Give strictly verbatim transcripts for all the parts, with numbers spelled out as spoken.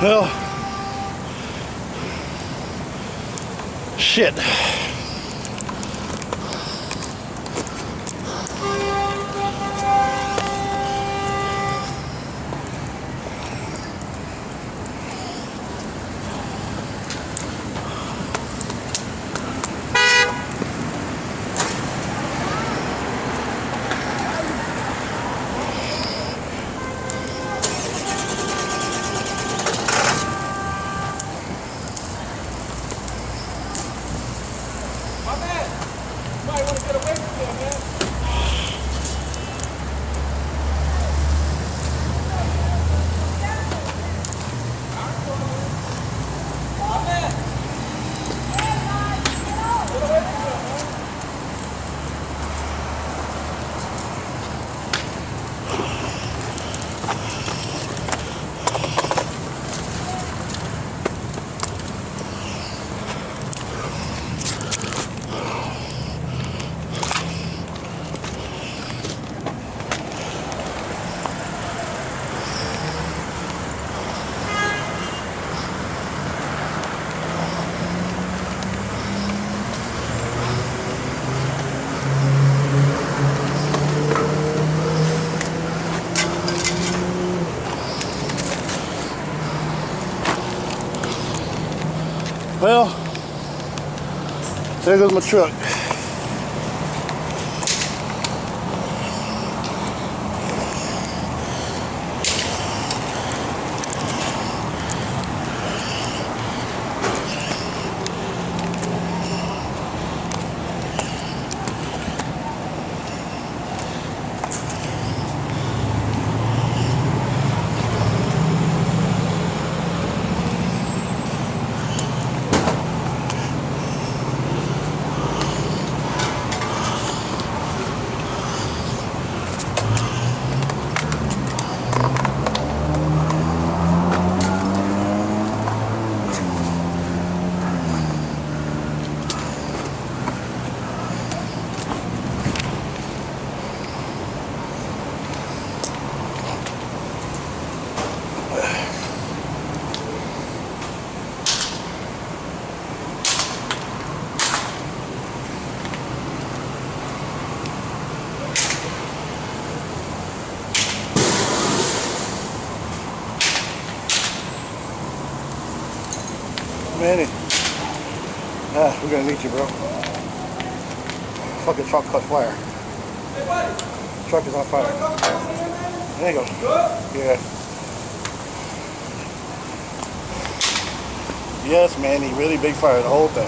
Well, shit. Well, there goes my truck. Manny, ah, we're gonna need you, bro. Fucking truck caught fire. Hey, buddy. Truck is on fire. There you go. Yeah. Yes, Manny, really big fire, the whole thing.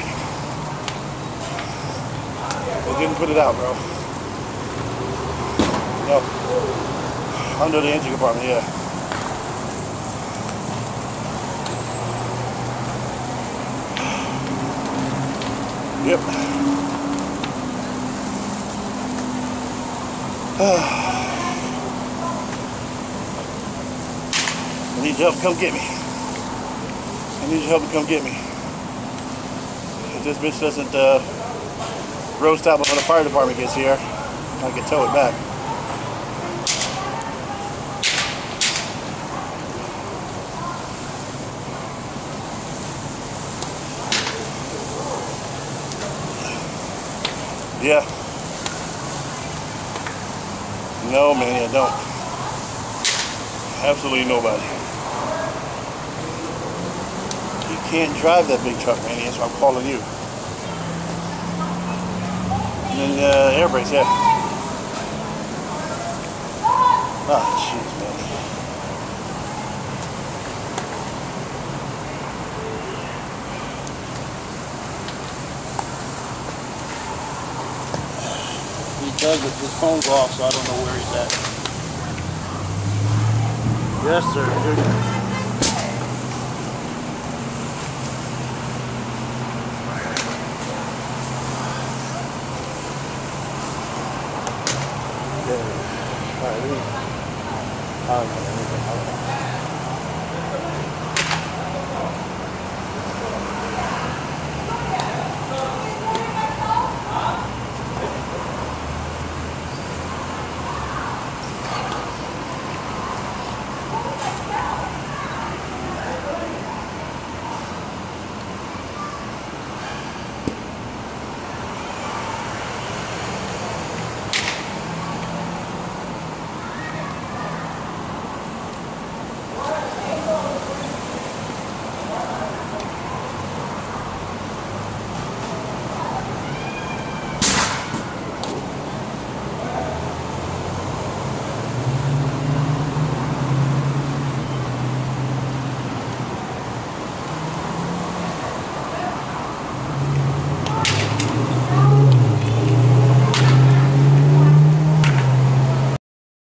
They didn't put it out, bro. No. Under the engine compartment, yeah. Yep. I need your help to come get me. I need your help to come get me. If this bitch doesn't uh, roast out when the fire department gets here, I can tow it back. Yeah. No, man, I don't. Absolutely nobody. You can't drive that big truck, man. That's why I'm calling you. And then uh, air brakes, yeah. Oh, jeez, man. He does it. His phone's off, so I don't know where he's at. Yes, sir. Here you go. Yeah. All right, we, all right, man.